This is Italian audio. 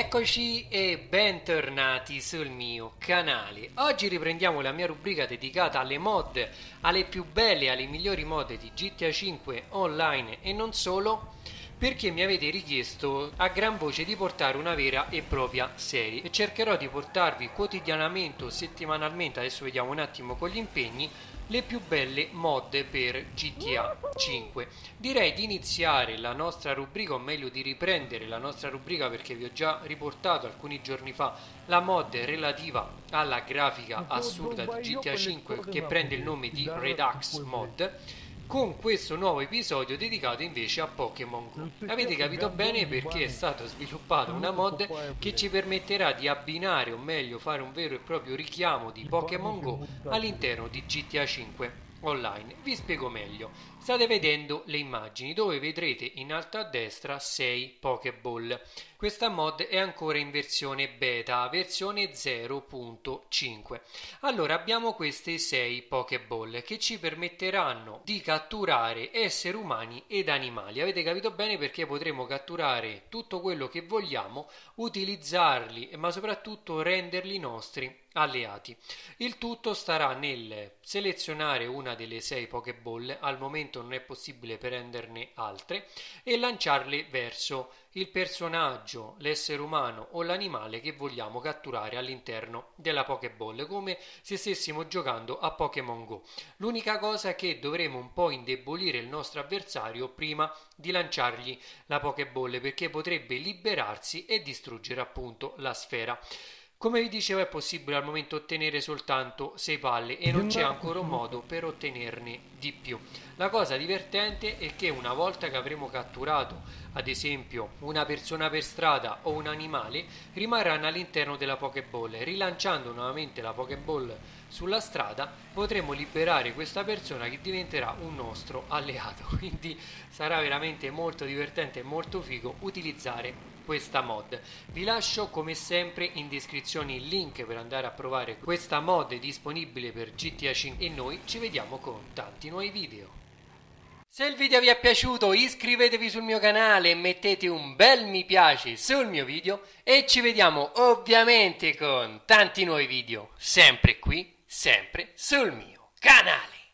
Eccoci e bentornati sul mio canale. Oggi riprendiamo la mia rubrica dedicata alle mod, alle più belle, alle migliori mod di GTA 5 online e non solo, perché mi avete richiesto a gran voce di portare una vera e propria serie e cercherò di portarvi quotidianamente o settimanalmente, adesso vediamo un attimo con gli impegni, le più belle mod per GTA 5. Direi di iniziare la nostra rubrica, o meglio di riprendere la nostra rubrica, perché vi ho già riportato alcuni giorni fa la mod relativa alla grafica assurda di GTA 5 che prende il nome di Redux Mod, con questo nuovo episodio dedicato invece a Pokémon Go. Avete capito bene perché è stata sviluppata una mod che ci permetterà di abbinare, o meglio fare un vero e proprio richiamo di Pokémon Go all'interno di GTA 5 online. Vi spiego meglio. State vedendo le immagini dove vedrete in alto a destra 6 Pokéball. Questa mod è ancora in versione beta, versione 0.5. Allora abbiamo queste 6 Pokéball che ci permetteranno di catturare esseri umani ed animali. Avete capito bene perché potremo catturare tutto quello che vogliamo, utilizzarli ma soprattutto renderli nostri alleati. Il tutto starà nel selezionare una delle 6 Pokéball, al momento non è possibile prenderne altre, e lanciarle verso il personaggio, l'essere umano o l'animale che vogliamo catturare all'interno della Pokéball, come se stessimo giocando a Pokémon Go. L'unica cosa è che dovremo un po' indebolire il nostro avversario prima di lanciargli la Pokéball, perché potrebbe liberarsi e distruggere appunto la sfera. Come vi dicevo, è possibile al momento ottenere soltanto 6 palle e non c'è ancora un modo per ottenerne di più. La cosa divertente è che una volta che avremo catturato ad esempio una persona per strada o un animale, rimarranno all'interno della Pokéball. Rilanciando nuovamente la Pokéball sulla strada potremo liberare questa persona che diventerà un nostro alleato. Quindi sarà veramente molto divertente e molto figo utilizzare questa mod. Vi lascio come sempre in descrizione il link per andare a provare questa mod disponibile per GTA 5 e noi ci vediamo con tanti nuovi video. Se il video vi è piaciuto iscrivetevi sul mio canale e mettete un bel mi piace sul mio video e ci vediamo ovviamente con tanti nuovi video sempre qui, sempre sul mio canale.